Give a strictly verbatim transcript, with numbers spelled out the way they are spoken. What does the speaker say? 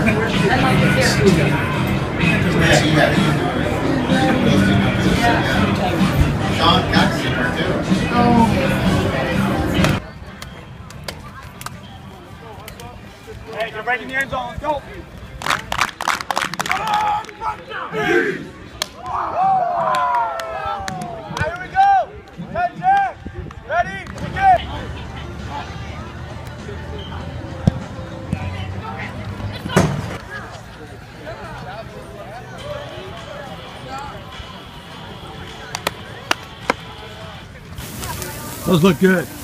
Sean got to see her too. Oh. Hey, you're breaking the end zone. Go. Here we go. Ten Jack. Ready? Begin. Those look good.